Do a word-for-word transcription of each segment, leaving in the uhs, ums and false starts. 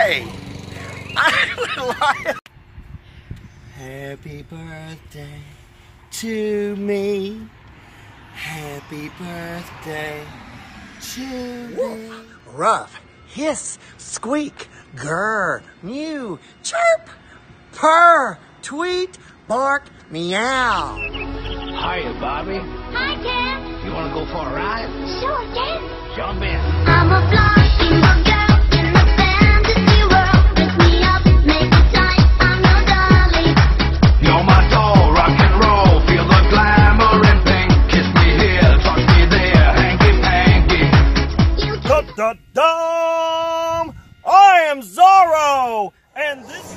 Hey, I would like. Happy birthday to me. Happy birthday to me. Rough, hiss, squeak, grr, mew, chirp, purr, tweet, bark, meow. Hiya, Bobby. Hi, Ken. You want to go for a ride? Sure, Ken. Jump in. I'm a flying girl in the fantasy world. Lift me up, make it tight. I'm your darling. You're my doll, rock and roll. Feel the glamour and pink. Kiss me here, touch me there, hanky panky. You Da-da-dum! I am Zorro, and this.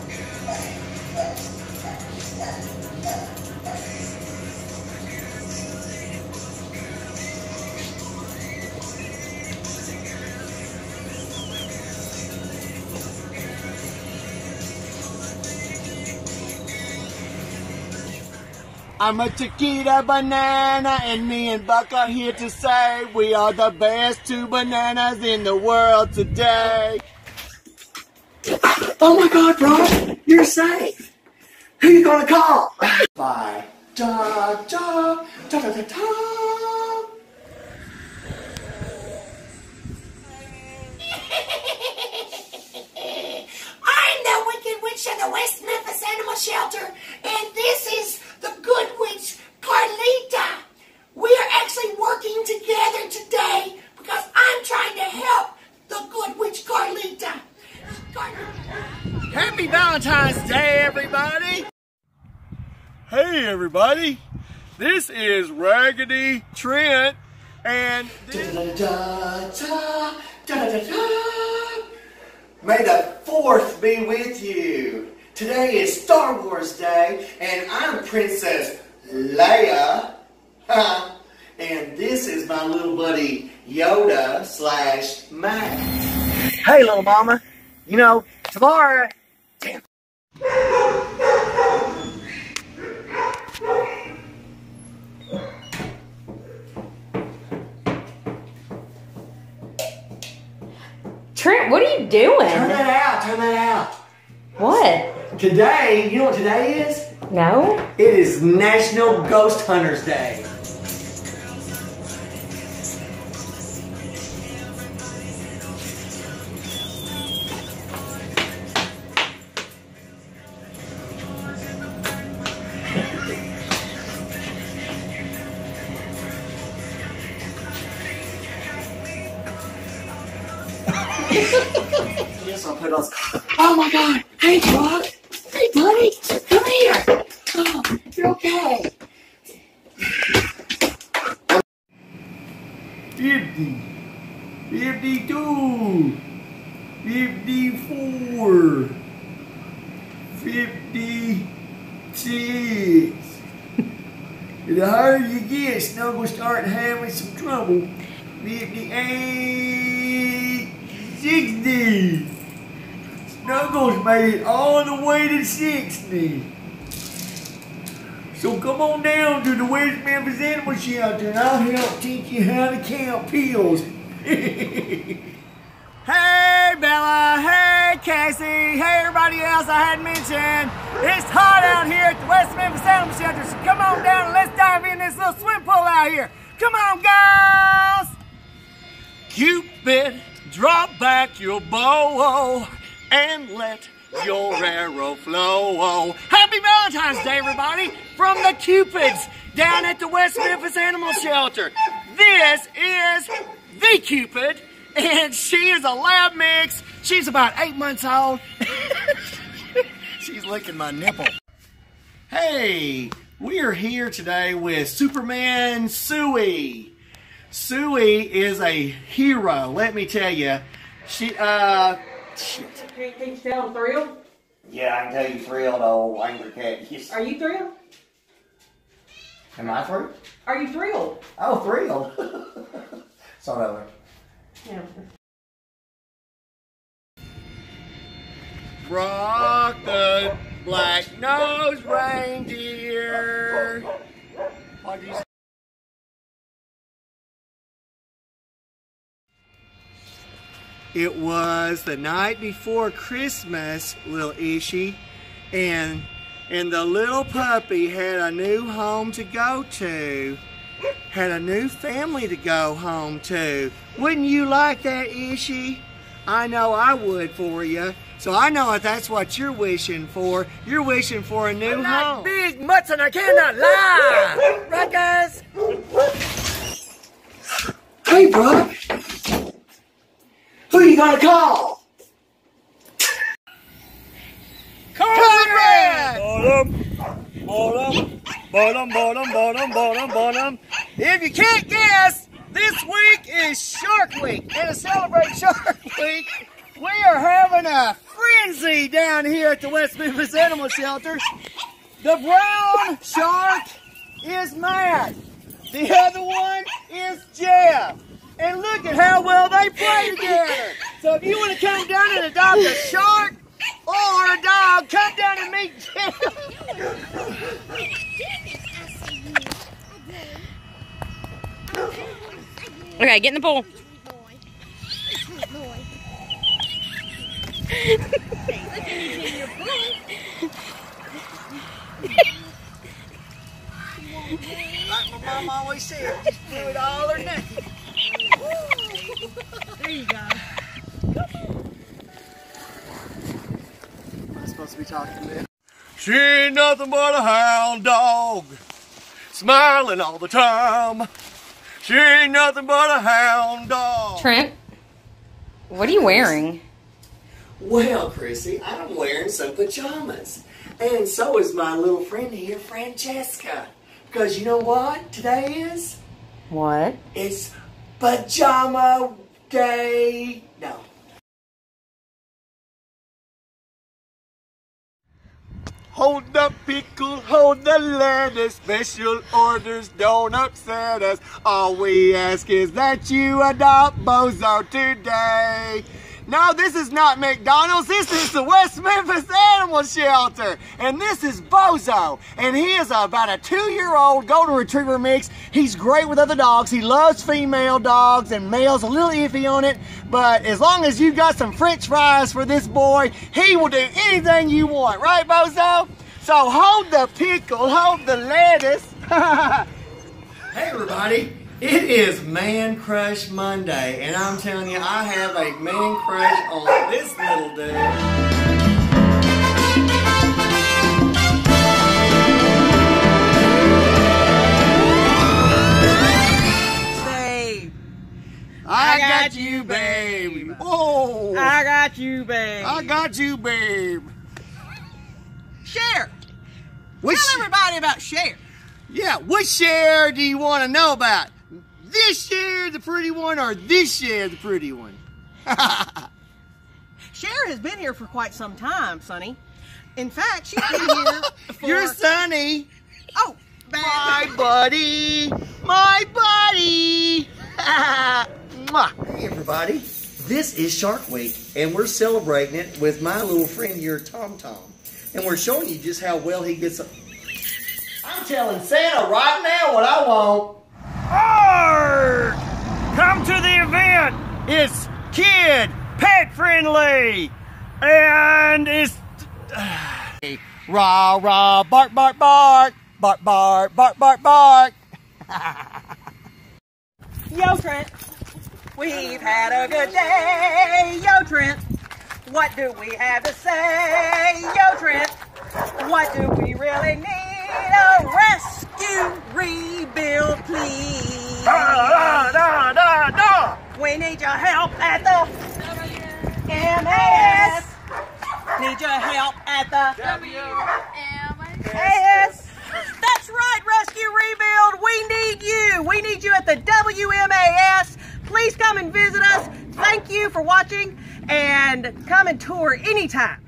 I'm a Chiquita banana, and me and Buck are here to say we are the best two bananas in the world today. Oh my God, bro, you're safe. Who you gonna call? Bye. Da da da da da da. I'm the Wicked Witch of the West Memphis Animal Shelter, and this is the Good Witch, Carlita. We are actually working together today because I'm trying to help the Good Witch, Carlita. Carlita. Happy Valentine's Day, everybody! Hey, everybody! This is Raggedy Trent, and this... Da-da-da-da, da-da-da-da. May the fourth be with you. Today is Star Wars Day, and I'm Princess Leia. And this is my little buddy Yoda slash Max. Hey, little mama. You know, tomorrow... Damn. Trent, what are you doing? Turn that out, turn that out. What? Today, you know what today is? No? It is National Ghost Hunters Day. Yes, I'll put on. Oh my God! Hey, Buck! Hey, buddy! Come here! Oh, you're okay. Fifty, fifty-two, fifty-four, fifty-six. The higher you get, Snuggles start having some trouble. fifty-eight, sixty. Snuggles made it all the way to sixty. So come on down to the West Memphis Animal Shelter and I'll help teach you how to count pills. Hey Bella, hey Casey, hey everybody else I hadn't mentioned. It's hot out here at the West Memphis Animal Shelter, so come on down and let's dive in this little swim pool out here. Come on, girls! Cupid, drop back your bow and let your arrow flow. Happy Valentine's Day, everybody, from the Cupids down at the West Memphis Animal Shelter. This is the Cupid, and she is a lab mix. She's about eight months old. She's licking my nipple. Hey, we are here today with Superman Suey. Suey is a hero, let me tell you. She, uh, shit. Can you tell I'm thrilled? Yeah, I can tell you thrilled, old angry cat. Yes. Are you thrilled? Am I thrilled? Are you thrilled? Oh, thrilled. Start over. Yeah. Rock the black-nosed reindeer. What do you say? It was the night before Christmas, little Ishi, and and the little puppy had a new home to go to. Had a new family to go home to. Wouldn't you like that, Ishi? I know I would for you. So I know if that's what you're wishing for. You're wishing for a new home. Big mutts and I cannot lie. Right, guys? Hey, Brock. Who you gonna call? Conrad! Bottom, bottom, bottom, bottom, bottom, bottom, bottom. If you can't guess, this week is Shark Week. And to celebrate Shark Week, we are having a frenzy down here at the West Memphis Animal Shelter. The brown shark is Matt. The other one is Jeff. And look at how well they play together. So if you want to come down and adopt a shark or a dog, come down and meet Jeff. Okay, get in the pool. Like my mom always said, just do it all or nothing. There you go. I'm supposed to be talking to them. She ain't nothing but a hound dog, smiling all the time. She ain't nothing but a hound dog. Trent, what are you wearing? Well, Chrissy, I'm wearing some pajamas. And so is my little friend here, Francesca. Because you know what today is? What? It's pajama day. No. Hold the pickle, hold the lettuce. Special orders don't upset us. All we ask is that you adopt Bozo today. No, this is not McDonald's. This is the West Memphis Animal Shelter. And this is Bozo. And he is about a two-year-old golden retriever mix. He's great with other dogs. He loves female dogs, and male's a little iffy on it. But as long as you got some french fries for this boy, he will do anything you want. Right, Bozo? So hold the pickle, hold the lettuce. Hey, everybody. It is Man Crush Monday, and I'm telling you, I have a man crush on this little dude. Babe. I got you, babe. Oh, I got you, babe. I got you, babe. Cher. Which, Tell everybody about Cher. yeah, which Cher do you want to know about? This Cher, the pretty one, or this Cher, the pretty one? Cher has been here for quite some time, Sonny. In fact, she's been here for... You're Sonny. Oh, My bad. buddy. My buddy. Mwah. Hey, everybody. This is Shark Week, and we're celebrating it with my little friend here, Tom Tom. And we're showing you just how well he gets... A... I'm telling Santa right now what I want. Arrgh! Come to the event. It's kid, pet friendly, and it's rah rah bark bark bark bark bark bark bark bark. Yo, Trent. We've had a good day. Yo, Trent. What do we have to say? Yo, Trent. What do we really need? A rescue rebuild, please. Da, da, da, da. We need your help at the M A S. Need your help at the W M A S. That's right, Rescue Rebuild. We need you. We need you at the W M A S. Please come and visit us. Thank you for watching, and come and tour anytime.